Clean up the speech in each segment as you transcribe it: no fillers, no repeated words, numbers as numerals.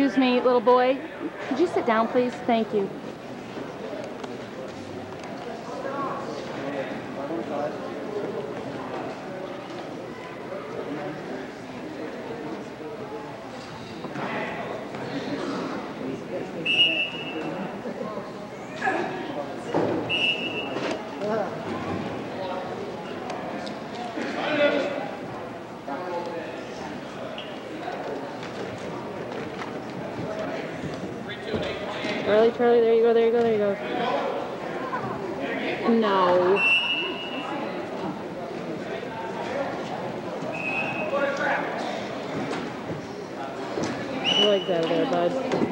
Excuse me, little boy. Could you sit down, please? Thank you. Charlie, there you go, there you go, there you go. No. Your legs out of there, bud.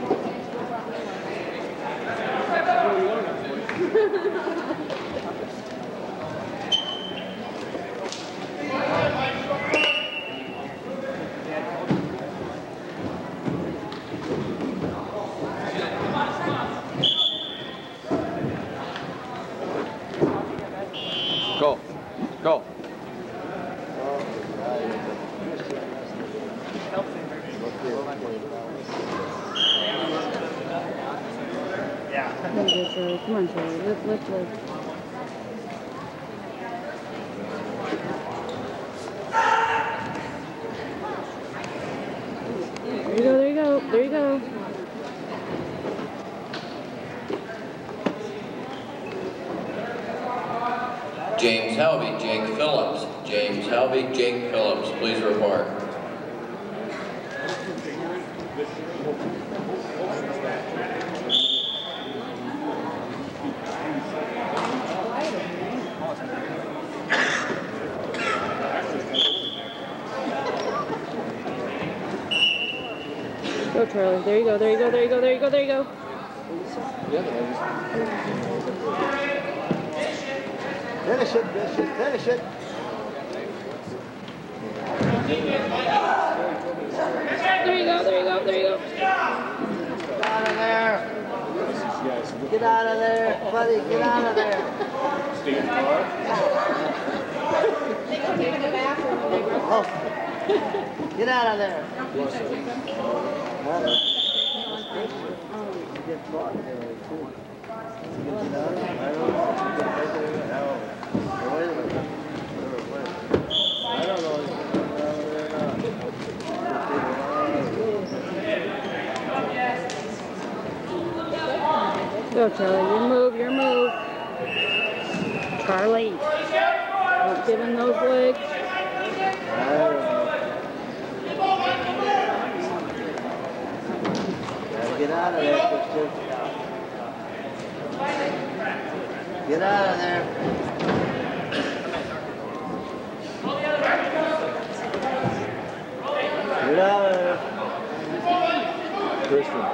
Go. Go. Yeah. Come on, Charlie. Lift. There you go. There you go. James Helvey, Jake Phillips. James Helvey, Jake Phillips, please report. Go, Charlie. There you go, there you go, there you go, there you go, there you go. Finish it. There you go. Get out of there, buddy, get out of there. Oh. Get out of there. Go, Charlie. Your move. Charlie. Don't give him those legs. Get out of there, Christian. Get out of there. Get out of there. Christian.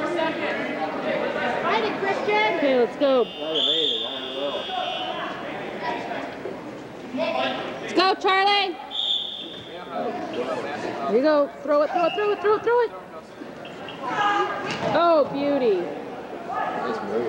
Okay, let's go. Let's go, Charlie. Here you go. Throw it. Oh, beauty. Nice move.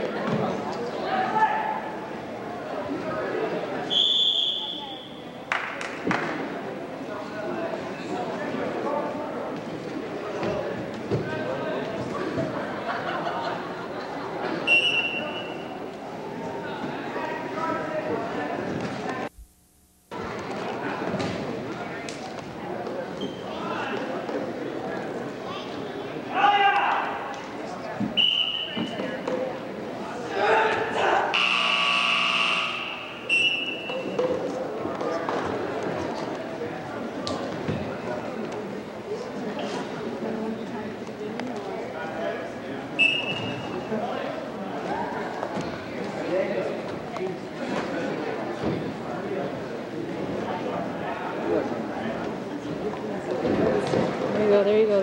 There you go.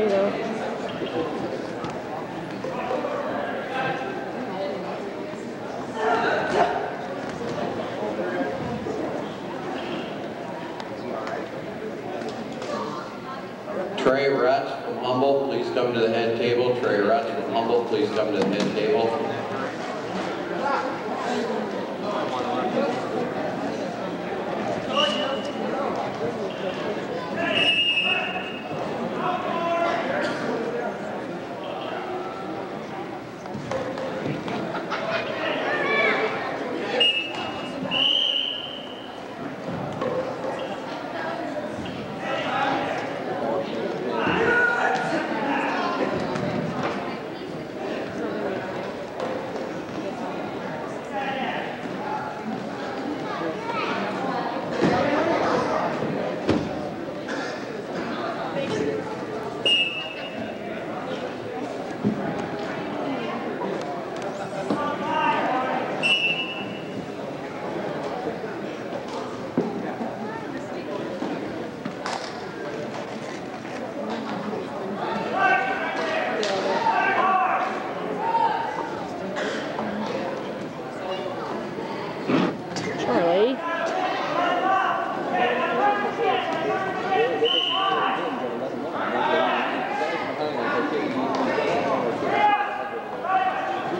Trey Rutz from Humboldt, please come to the head table. Trey Rutz from Humboldt, please come to the head table.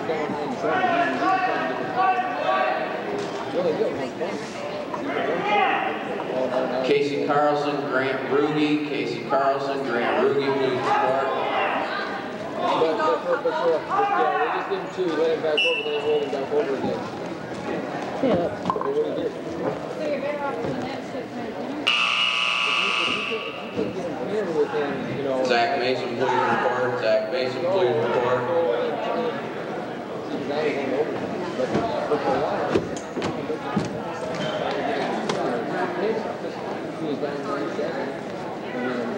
Casey Carlson, Grant Ruge. Casey Carlson, Grant Ruge, please report. But yeah, we just did him 2. We let him back over, then he rolled him back over again. Yeah. But what he did. So you're better off with the next foot kind of thing. If you can get him here with him, you know. Zach Mason, please report. Zach Mason, please report. Now he's going over. But for a while, he was down 97. And then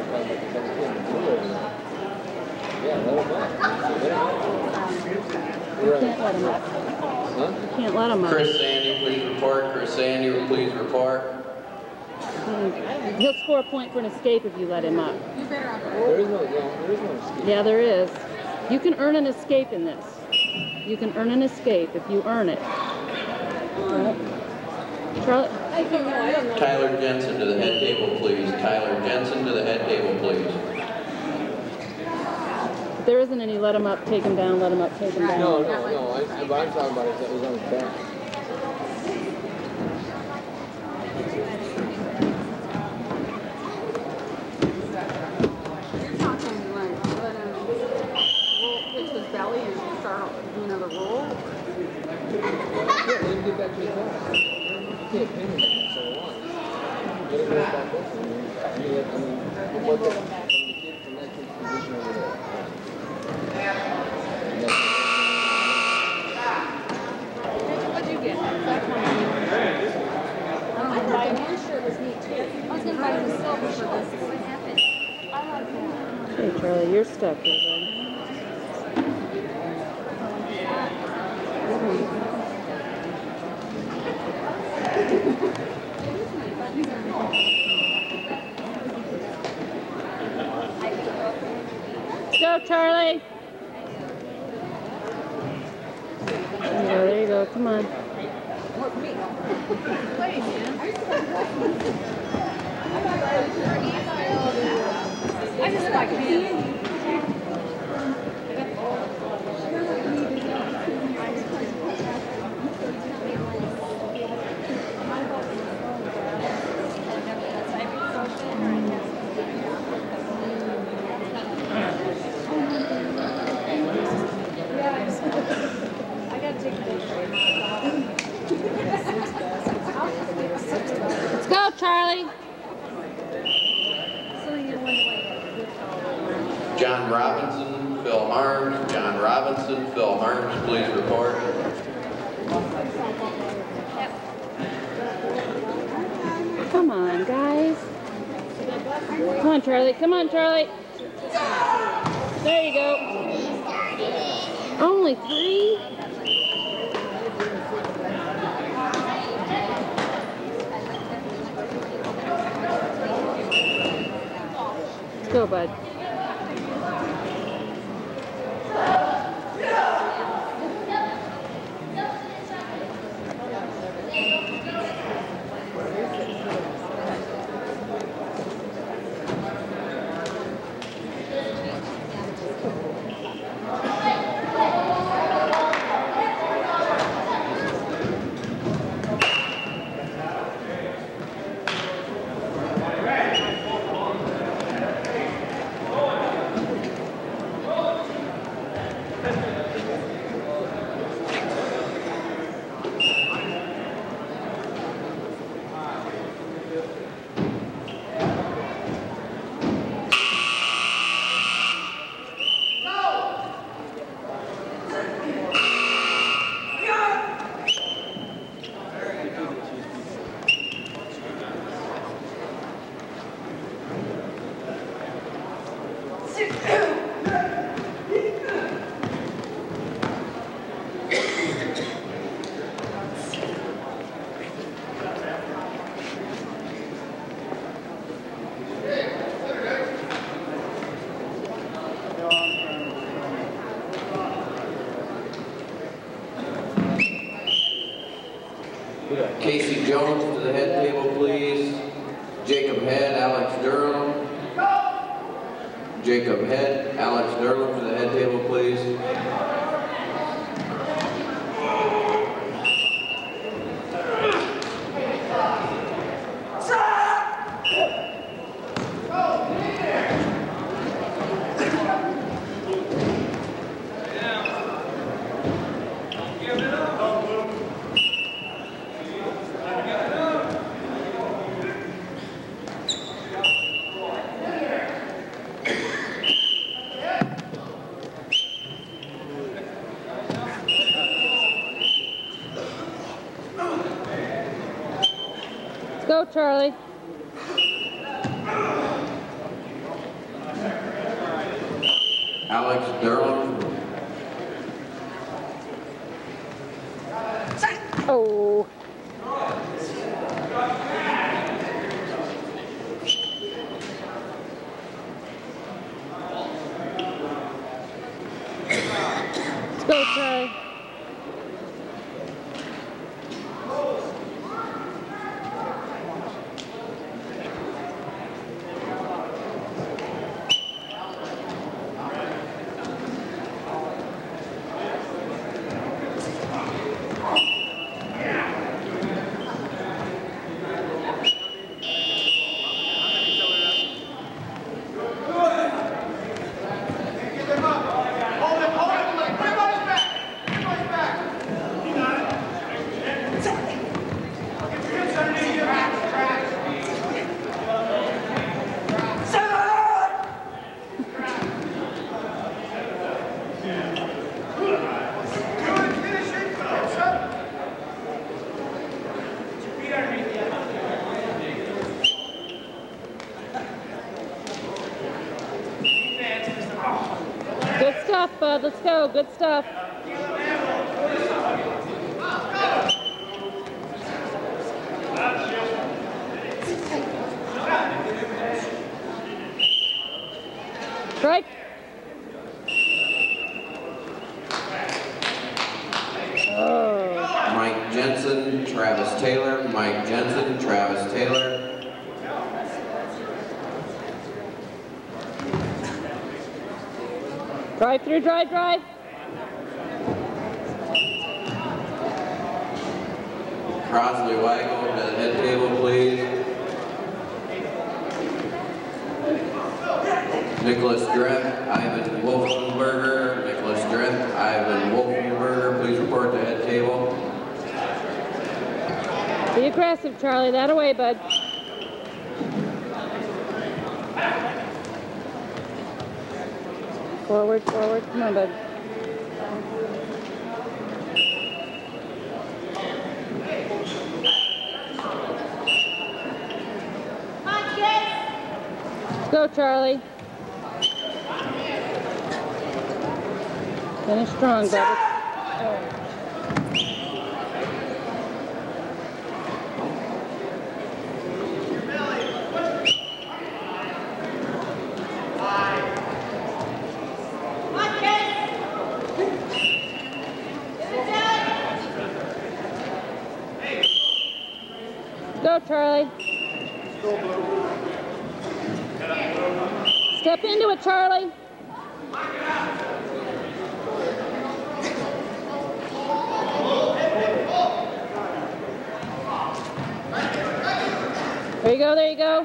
yeah, let him Can't let him up. Huh? Can't let him up. Chris Sandy, please report. Chris Sandy, please report. He'll score a point for an escape if you let him up. There is no escape. Yeah, there is. You can earn an escape in this. You can earn an escape if you earn it. Charlotte? Tyler Jensen to the head table, please. Tyler Jensen to the head table, please. If there isn't any let him up, take him down, let him up, take him down. No. What I'm talking about is that he's on his back. You're talking like let him roll, pitch his belly and start doing another roll? Yeah, let him get back to his back. You can't pin him so long. Let him go back up. From what from that kid's position over there. What'd you get? I thought the men's shirt was neat too. I was going to buy him a silver shirt. What happened? I like that. Hey, Charlie, you're stuck here, bud. Let's go, Charlie. There you go. Come on. I just like him. Let's go, Charlie. John Robinson, Phil Harms. John Robinson, Phil Harms, please report. Come on, guys. Come on, Charlie. Come on, Charlie. There you go. Only 3? Let's go, bud. Casey Jones to the head table, please. Jacob Head, Alex Durham. Jacob Head, Alex Durham to the head table, please. Go, Charlie. Alex Derlin. Oh. Let's go, Charlie. Good stuff, bud. Let's go. Good stuff. Strike. Oh. Mike Jensen, Travis Taylor. Mike Jensen, Travis Taylor. Drive through, drive, drive. Crosley Weigel to the head table, please. Nicholas Dreth, Ivan Wolfenberger. Nicholas Dreth, Ivan Wolfenberger, please report to head table. Be aggressive, Charlie. That away, bud. Forward, forward. Come on, bud. Go, Charlie. Finish strong, bud. Go, Charlie. Step into it, Charlie. There you go, there you go.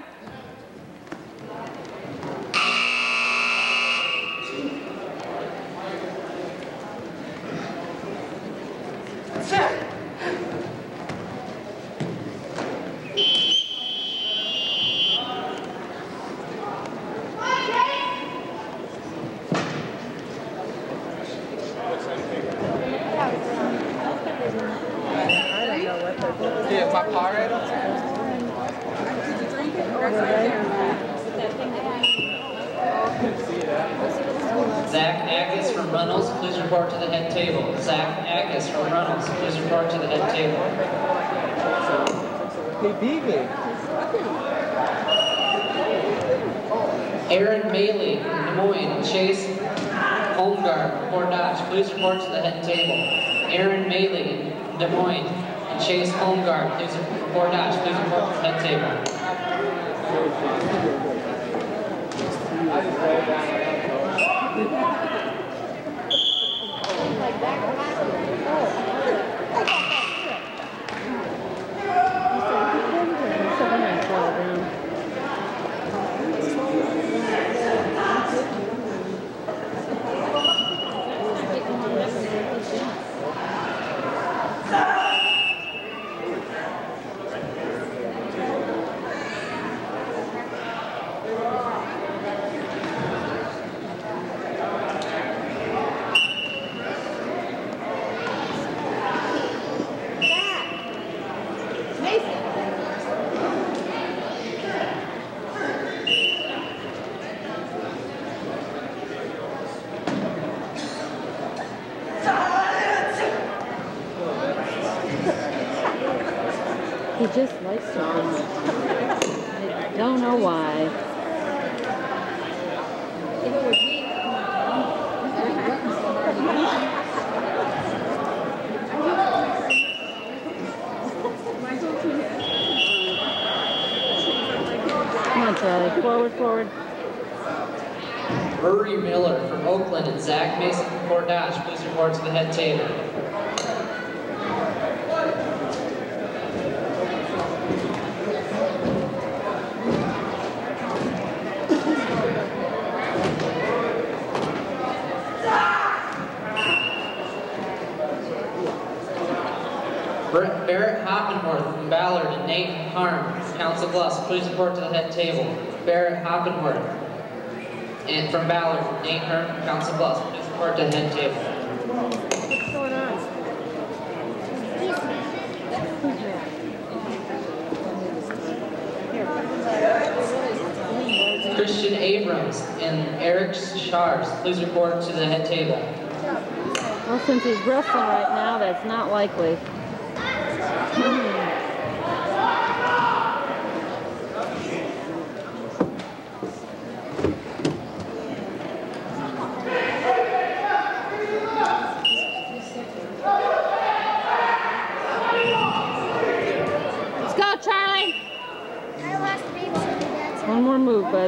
Yeah, my car right outside. Zach Ackes from Reynolds, please report to the head table. Zach Ackes from Reynolds, please report to the head table. They beat me. Aaron Maley from Des Moines, Chase Holmgard from Fort Dodge, please report to the head table. Aaron Maley from Des Moines and Chase Holmgard, please from Fort Dodge, please report to the head table. He just likes to run. I don't know why. If it was me, Come on, Charlie. Forward, forward. Rory Miller from Oakland and Zach Mason from Fort Dodge. Please report to the head table. Barrett Hoppenworth from Ballard and Nate Harm from Council Bluffs. Please report to the head table. Barrett Hoppenworth and from Ballard, Nate Harm from Council Bluffs. Please report to the head table. What's going on? Christian Abrams and Eric Schars. Please report to the head table. Well, since he's wrestling right now, that's not likely. Let's go, Charlie. One more move, bud.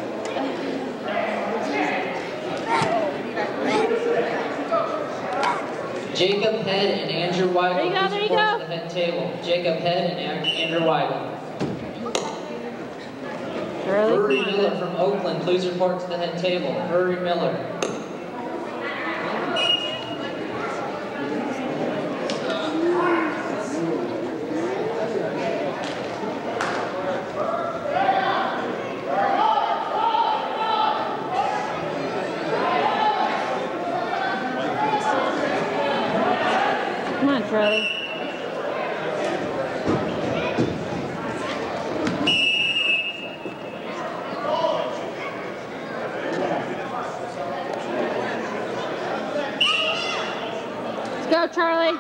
Jacob Head and Andrew Weigel. There you go, Please there you report go. to the head table. Jacob Head and Andrew Weigel. Charlie, Rory come on, Miller bud. from Oakland. Please report to the head table. Rory Miller. Come on, Charlie. Let's go, Charlie.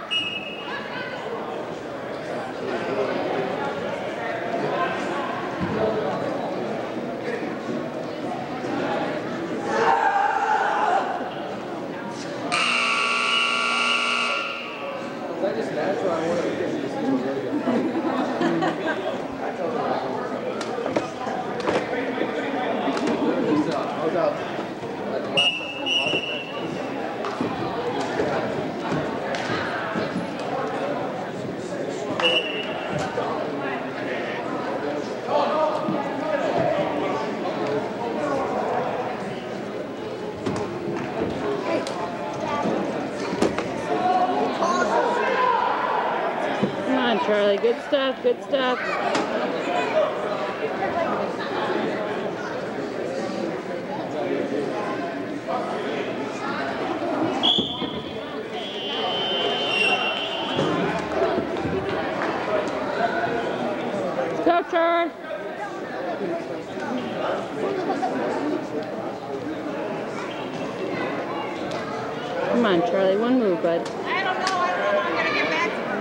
Is that just natural? I want to get these people really good. I tell them I was out like last time Come on, Charlie. Good stuff, good stuff. Let's go, Charlie. Come on, Charlie. One move, bud. I don't know. I'm gonna get back to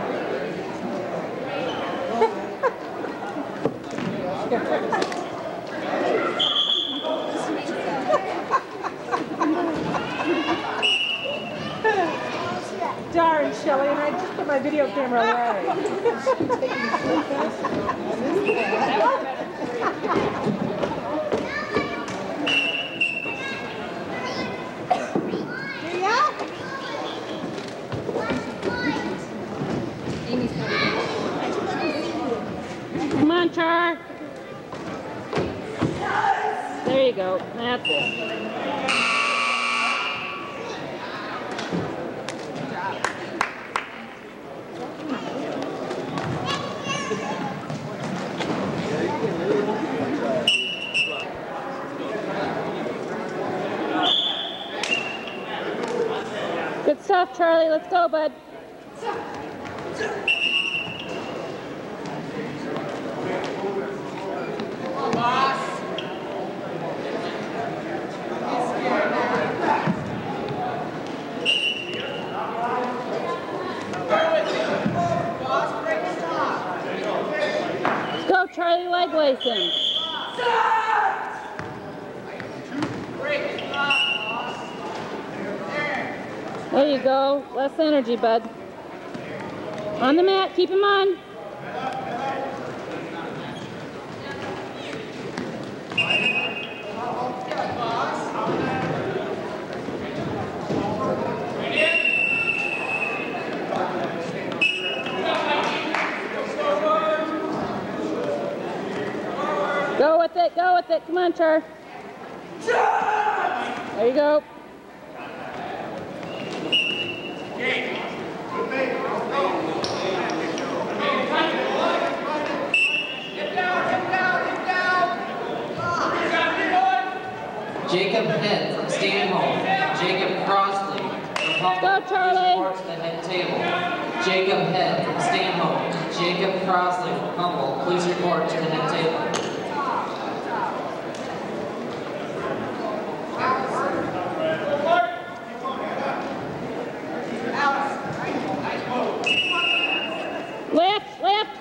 Darn, Shelley, and I just put my video camera away. Come on, Char. There you go. That's it. Good stuff, Charlie. Let's go, bud. Charlie, leg lace him. There you go. Less energy, bud. On the mat, keep him on. Go with it, go with it. Come on, Char. There you go. Jacob Head from Stanhope. Jacob Crossley from Humble. Go, Charlie. Report to the head table. Jacob Head from Stanhope. Jacob Crossley from Humble. Please report to the head table. Left, left.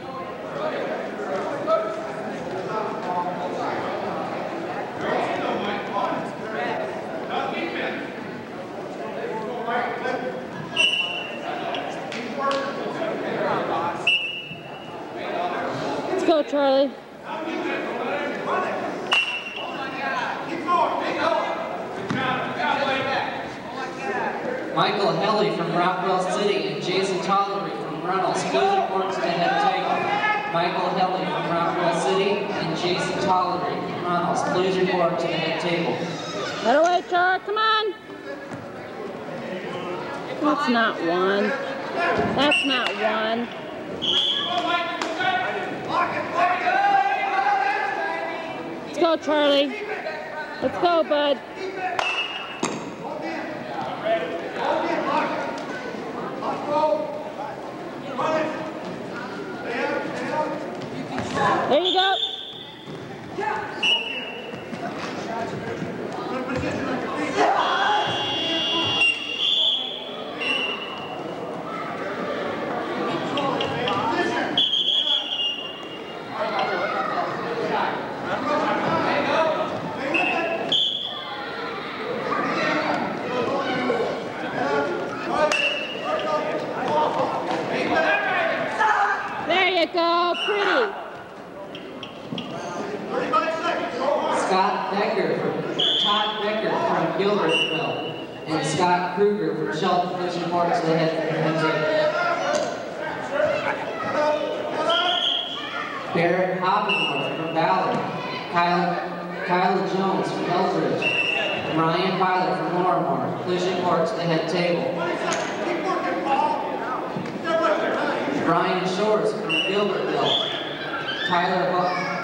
Let's go, Charlie. Michael Helly from Rockwell City and Jason Tollery from Runnels. Please report to the head table. Michael Helly from Rockwell City and Jason Tollery from Runnels. Please report to the head table. That away, Char. Come on. That's not one. That's not one. Let's go, Charlie. Let's go, bud. There you go. There you go, pretty. Scott Becker from Todd Becker from Gilbertville and Scott Kruger from Shelton. Please report to the head table. Barrett Hoppenworth from Ballard. Kyla Jones from Eldridge. Ryan Pilot from Moormore. Please report to the head table. Brian Shores from Gilbertville.